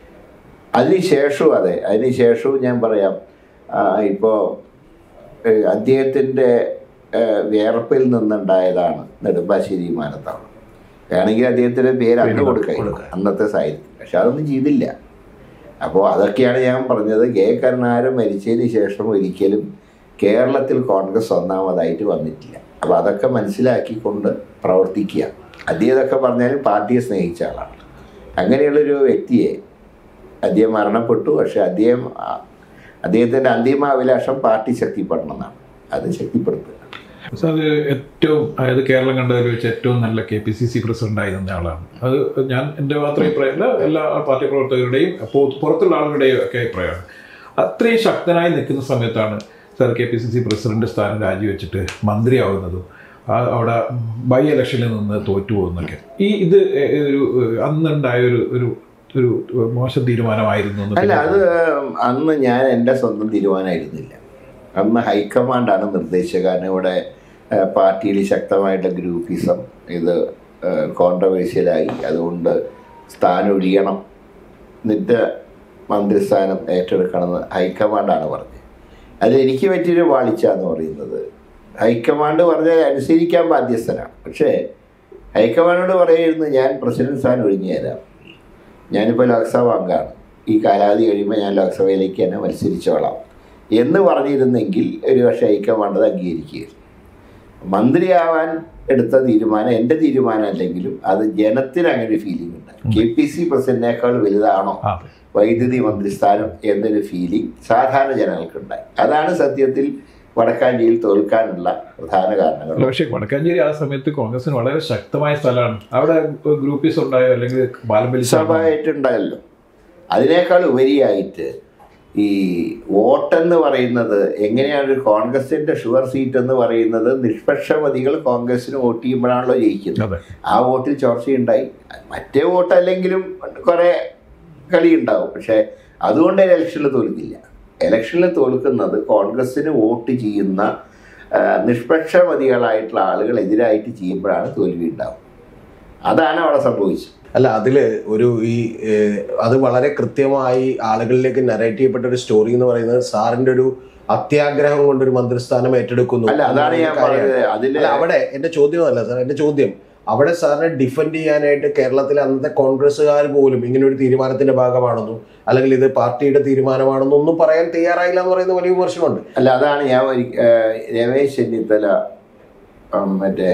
അതിനുശേഷവും ഞാൻ പറയാം, ഇപ്പോൾ അദ്ദേഹത്തിൻ്റെ വിയർപ്പിൽ നിന്നുണ്ടായതാണ് നെടുമ്പാശ്ശേരി വിമാനത്താവളം. വേണമെങ്കിൽ അദ്ദേഹത്തിൻ്റെ പേര് അന്ന് കൊടുക്കാം അന്നത്തെ സാഹിത്യം, പക്ഷെ അതൊന്നും ചെയ്തില്ല. അപ്പോൾ അതൊക്കെയാണ് ഞാൻ പറഞ്ഞത്. കെ കരുണാകരൻ മരിച്ചതിന് ശേഷം ഒരിക്കലും കേരളത്തിൽ കോൺഗ്രസ് ഒന്നാമതായിട്ട് വന്നിട്ടില്ല. അപ്പോൾ അതൊക്കെ മനസ്സിലാക്കിക്കൊണ്ട് പ്രവർത്തിക്കുക. അദ്ദേഹം ഇതൊക്കെ പറഞ്ഞാലും പാർട്ടിയെ സ്നേഹിച്ച ആളാണ്. അങ്ങനെയുള്ളൊരു വ്യക്തിയെ, അദ്ദേഹം മരണപ്പെട്ടു, പക്ഷെ അദ്ദേഹത്തിൻ്റെ അന്തിമ അഭിലാഷം പാർട്ടി ശക്തിപ്പെടണം എന്നാണ്. അത് ശക്തിപ്പെടുത്തുക. സാർ ഏറ്റവും, അതായത് കേരളം കണ്ടതിൽ വെച്ച് ഏറ്റവും നല്ല KPCC പ്രസിഡന്റ് ആയിരുന്ന ആളാണ്. അത് ഞാൻ എൻ്റെ മാത്രം അഭിപ്രായമല്ല, എല്ലാ പാർട്ടി പ്രവർത്തകരുടെയും പുറത്തുള്ള ആളുകളുടെയും ഒക്കെ അഭിപ്രായമാണ്. അത്രയും ശക്തനായി നിൽക്കുന്ന സമയത്താണ് സാർ KPCC പ്രസിഡന്റ് സ്ഥാനം രാജിവെച്ചിട്ട് മന്ത്രിയാവുന്നതും അവിടെ ബൈ ഇലക്ഷനിൽ നിന്ന് തോറ്റുപോകുന്നൊക്കെ. ഇത് ഒരു അന്നുണ്ടായ ഒരു മോശം തീരുമാനമായിരുന്നു. അല്ല, അത് അന്ന് ഞാൻ എൻ്റെ സ്വന്തം തീരുമാനമായിരുന്നില്ല. അന്ന് ഹൈക്കമാൻഡാണ് നിർദ്ദേശിച്ചത്. കാരണം ഇവിടെ പാർട്ടിയിൽ ശക്തമായിട്ട് ഗ്രൂപ്പിസം ഇത് കോൺട്രവേഴ്സ്യലായി, അതുകൊണ്ട് സ്ഥാനം ഒഴിയണം, എന്നിട്ട് മന്ത്രിസ്ഥാനം ഏറ്റെടുക്കണമെന്ന് ഹൈക്കമാൻഡാണ് പറഞ്ഞത്. അത് എനിക്ക് പറ്റിയൊരു വാളിച്ച എന്ന് പറയുന്നത്, ഹൈക്കമാൻഡ് പറഞ്ഞാൽ അനുസരിക്കാൻ ബാധ്യസ്ഥനാണ്. പക്ഷേ ഹൈക്കമാൻഡോട് പറയുന്നു, ഞാൻ പ്രസിഡന്റ് സ്ഥാനം ഒഴിഞ്ഞു തരാം, ഞാനിപ്പോൾ ലോക്സഭ അംഗമാണ്, ഈ കാലാവധി കഴിയുമ്പോൾ ഞാൻ ലോക്സഭയിലേക്ക് തന്നെ മത്സരിച്ചോളാം എന്ന് പറഞ്ഞിരുന്നെങ്കിൽ ഒരു പക്ഷേ ഹൈക്കമാൻഡ് അത് അംഗീകരിക്കുകയായിരുന്നു. മന്ത്രിയാവാൻ എടുത്ത തീരുമാനം എൻ്റെ തീരുമാനമല്ലെങ്കിലും അത് ജനത്തിന് അങ്ങനെ ഒരു ഫീലിംഗ് ഉണ്ടായി. KPC പ്രസിഡന്റിനേക്കാൾ വലുതാണോ വൈദ്യുതി മന്ത്രിസ്ഥാനം എന്നൊരു ഫീലിംഗ് സാധാരണ ജനങ്ങൾക്കുണ്ടായി. അതാണ് സത്യത്തിൽ വടക്കാഞ്ചേരിയിൽ തോൽക്കാനുള്ള പ്രധാന കാരണങ്ങൾ. പക്ഷേ വടക്കാഞ്ചേരി ആ സമയത്ത് കോൺഗ്രസിന് വളരെ ശക്തമായ സ്ഥലമാണ്. അവിടെ ഗ്രൂപ്പീസ് ഉണ്ടായോ അല്ലെങ്കിൽ സഭയായിട്ടുണ്ടായല്ലോ. അതിനേക്കാൾ ഉപരിയായിട്ട് ഈ വോട്ടെന്ന് പറയുന്നത് എങ്ങനെയാണ് ഒരു കോൺഗ്രസിന്റെ ഷുവർ സീറ്റ് എന്ന് പറയുന്നത്, നിഷ്പക്ഷമതികൾ കോൺഗ്രസിന് വോട്ട് ചെയ്യുമ്പോഴാണല്ലോ ജയിക്കുന്നത്. ആ വോട്ടിൽ ചോർച്ചയുണ്ടായി. മറ്റേ വോട്ട് അല്ലെങ്കിലും കുറെ കളി ഉണ്ടാവും. പക്ഷെ അതുകൊണ്ട് ഇലക്ഷനിൽ തോൽക്കില്ല. ഇലക്ഷനിൽ തോൽക്കുന്നത് കോൺഗ്രസിന് വോട്ട് ചെയ്യുന്ന നിഷ്പക്ഷമതികളായിട്ടുള്ള ആളുകൾ എതിരായിട്ട് ചെയ്യുമ്പോഴാണ് തോൽവി ഉണ്ടാവും. അതാണ് അവിടെ സംഭവിച്ചത്. അല്ല, അതിൽ ഒരു അത് വളരെ കൃത്യമായി ആളുകളിലേക്ക് നരേറ്റ് ചെയ്യപ്പെട്ട ഒരു സ്റ്റോറി എന്ന് പറയുന്നത് സാറിന്റെ ഒരു അത്യാഗ്രഹം കൊണ്ടൊരു മന്ത്രിസ്ഥാനം ഏറ്റെടുക്കുന്നു. അല്ല, അതാണ് ഞാൻ പറഞ്ഞത്. അവിടെ എന്റെ ചോദ്യമല്ല സാർ, എന്റെ ചോദ്യം അവിടെ സാറിനെ ഡിഫെൻഡ് ചെയ്യാനായിട്ട് കേരളത്തിലെ അന്നത്തെ കോൺഗ്രസ്സുകാർ പോലും ഇങ്ങനെ ഒരു തീരുമാനത്തിന്റെ ഭാഗമാണെന്നും അല്ലെങ്കിൽ ഇത് പാർട്ടിയുടെ തീരുമാനമാണെന്നും ഒന്നും പറയാൻ തയ്യാറായില്ല എന്ന് പറയുന്ന വലിയ വിമർശനമുണ്ട്. അല്ല, അതാണ് ഞാൻ രമേശ് ചെന്നിത്തല മറ്റേ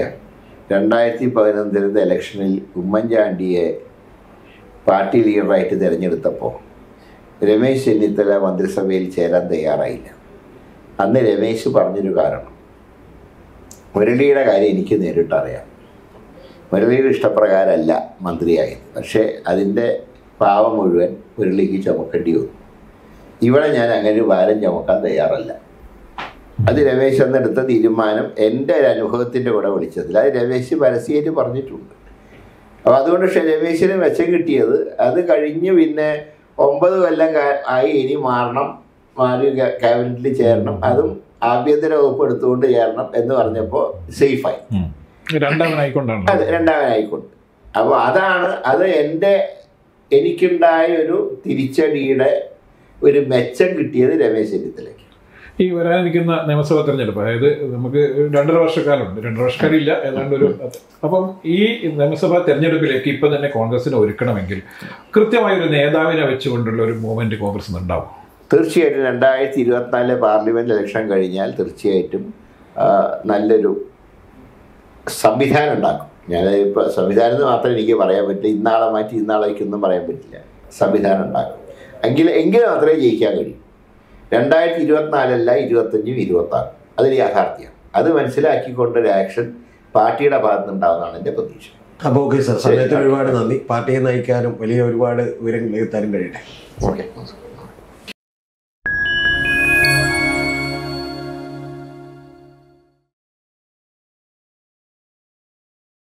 2011 ഇലക്ഷനിൽ ഉമ്മൻചാണ്ടിയെ പാർട്ടി ലീഡറായിട്ട് തിരഞ്ഞെടുത്തപ്പോൾ രമേശ് ചെന്നിത്തല മന്ത്രിസഭയിൽ ചേരാൻ തയ്യാറായില്ല. അന്ന് രമേശ് പറഞ്ഞൊരു കാരണം, മുരളിയുടെ കാര്യം എനിക്ക് നേരിട്ടറിയാം, മുരളിയുടെ ഇഷ്ടപ്രകാരമല്ല മന്ത്രിയായത്, പക്ഷേ അതിൻ്റെ പാവം മുഴുവൻ മുരളിക്ക് ചുമക്കേണ്ടി വന്നു. ഇവിടെ ഞാൻ അങ്ങനെ ഒരു ഭാരം ചുമക്കാൻ തയ്യാറല്ല. അത് രമേശ് എന്നെടുത്ത തീരുമാനം എൻ്റെ ഒരു അനുഭവത്തിൻ്റെ കൂടെ വിളിച്ചതില്ല. അത് രമേശ് പരസ്യമായിട്ട് പറഞ്ഞിട്ടുണ്ട്. അപ്പോൾ അതുകൊണ്ട് പക്ഷേ രമേശിന് മെച്ചം കിട്ടിയത് അത് കഴിഞ്ഞ് പിന്നെ 9 കൊല്ലം ആയി, ഇനി മാറണം, മാറി ക്യാബിനറ്റിൽ ചേരണം, അതും ആഭ്യന്തര വകുപ്പ് എടുത്തുകൊണ്ട് ചേരണം എന്ന് പറഞ്ഞപ്പോൾ സേഫായി. രണ്ടാമനായിക്കൊണ്ട്. അപ്പോൾ അത് എനിക്കുണ്ടായ ഒരു തിരിച്ചടിയുടെ ഒരു മെച്ചം കിട്ടിയത് രമേശ് ചെന്നിത്തലയ്ക്ക്. ഈ വരാനിരിക്കുന്ന നിയമസഭാ തെരഞ്ഞെടുപ്പ്, അതായത് നമുക്ക് 2.5 വർഷക്കാലമുണ്ട്, 2 വർഷക്കാലില്ല, ഏതാണ്ട് ഒരു. അപ്പം ഈ നിയമസഭാ തെരഞ്ഞെടുപ്പിലേക്ക് ഇപ്പം തന്നെ കോൺഗ്രസിനെ ഒരുക്കണമെങ്കിൽ കൃത്യമായൊരു നേതാവിനെ വെച്ചുകൊണ്ടുള്ള ഒരു മൂവ്മെന്റ് കോൺഗ്രസിന് ഉണ്ടാവും. തീർച്ചയായിട്ടും 2024 പാർലമെന്റ് ഇലക്ഷൻ കഴിഞ്ഞാൽ തീർച്ചയായിട്ടും നല്ലൊരു സംവിധാനം ഉണ്ടാക്കും. ഞാനിപ്പോൾ സംവിധാനം എന്ന് മാത്രമേ എനിക്ക് പറയാൻ പറ്റില്ല. ഇന്നാളെ മാറ്റി ഇന്നാളേക്കൊന്നും പറയാൻ പറ്റില്ല. സംവിധാനം ഉണ്ടാക്കും. എങ്കിലും മാത്രമേ ജയിക്കാൻ കഴിയൂ. 2024 25, 26 അതൊരു യാഥാർത്ഥ്യമാണ്. അത് മനസ്സിലാക്കിക്കൊണ്ടൊരു ആക്ഷൻ പാർട്ടിയുടെ ഭാഗത്തുനിന്നുണ്ടാവുന്നതാണ് എൻ്റെ പ്രതീക്ഷ. അപ്പോൾ ഓക്കെ സാർ, സമയത്തിന് ഒരുപാട് നന്ദി. പാർട്ടിയെ നയിക്കാനും വലിയ ഒരുപാട് വിവരങ്ങൾ എത്താനും കഴിയട്ടെ. ഓക്കെ.